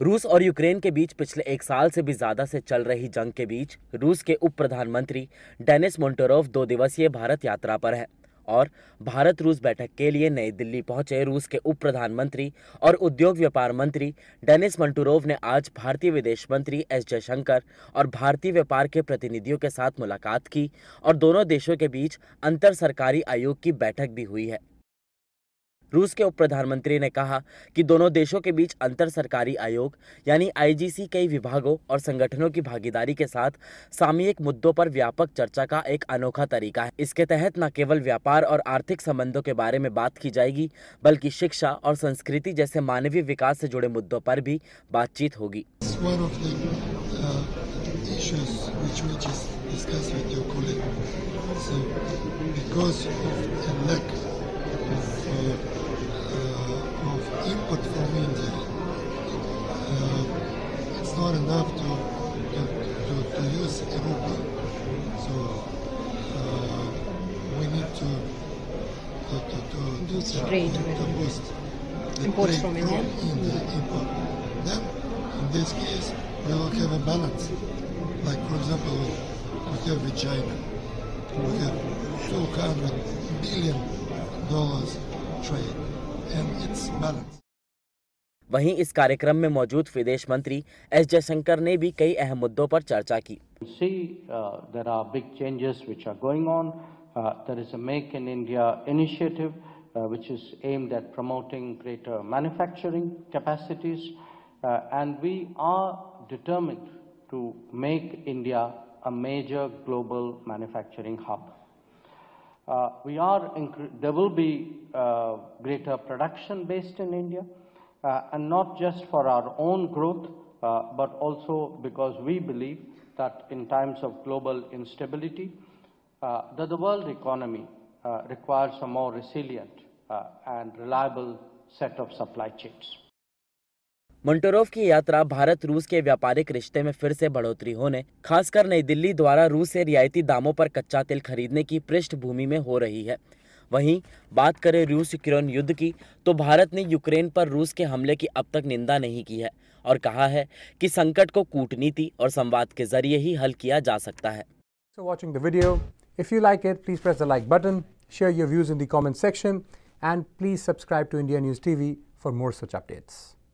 रूस और यूक्रेन के बीच पिछले एक साल से भी ज्यादा से चल रही जंग के बीच रूस के उप प्रधानमंत्री डेनिस मोंटोरोव 2 दिवसीय भारत यात्रा पर है और भारत रूस बैठक के लिए नई दिल्ली पहुंचे रूस के उप प्रधानमंत्री और उद्योग व्यापार मंत्री डेनिस मोंटोरोव ने आज भारतीय विदेश मंत्री एस जयशंकर और भारतीय व्यापार के प्रतिनिधियों के साथ मुलाकात की और दोनों देशों के बीच अंतर सरकारी आयोग की बैठक भी हुई है। रूस के उप प्रधानमंत्री ने कहा कि दोनों देशों के बीच अंतर सरकारी आयोग यानी आईजीसी कई विभागों और संगठनों की भागीदारी के साथ सामयिक मुद्दों पर व्यापक चर्चा का एक अनोखा तरीका है। इसके तहत न केवल व्यापार और आर्थिक संबंधों के बारे में बात की जाएगी बल्कि शिक्षा और संस्कृति जैसे मानवीय विकास से जुड़े मुद्दों पर भी बातचीत होगी। Input from India. It's not enough to use ruble. So we need to boost imports from India. Import. Then, in this case, we will have a balance. Like, for example, we have with China. We have $200 billion trade, and it's balanced. वहीं इस कार्यक्रम में मौजूद विदेश मंत्री S Jaishankar ने भी कई अहम मुद्दों पर चर्चा की। There are big changes which are going on. There is a Make in India initiative which is aimed at promoting greater manufacturing capacities, and we are determined to make India a major global manufacturing hub. There will be greater production based in India, and not just for our own growth, but also because we believe that in times of global instability, that the world economy requires a more resilient and reliable set of supply chains. मोंटोरोव की यात्रा भारत रूस के व्यापारिक रिश्ते में फिर से बढ़ोतरी होने, खासकर नई दिल्ली द्वारा रूस से रियायती दामों पर कच्चा तेल खरीदने की पृष्ठभूमि में हो रही है। वहीं बात करें रूस यूक्रेन युद्ध की, तो भारत ने यूक्रेन पर रूस के हमले की अब तक निंदा नहीं की है और कहा है कि संकट को कूटनीति और संवाद के जरिए ही हल किया जा सकता है। So watching the video, if you like it, please press the like button, share your views in the comment section, and please subscribe to India News TV for more such updates.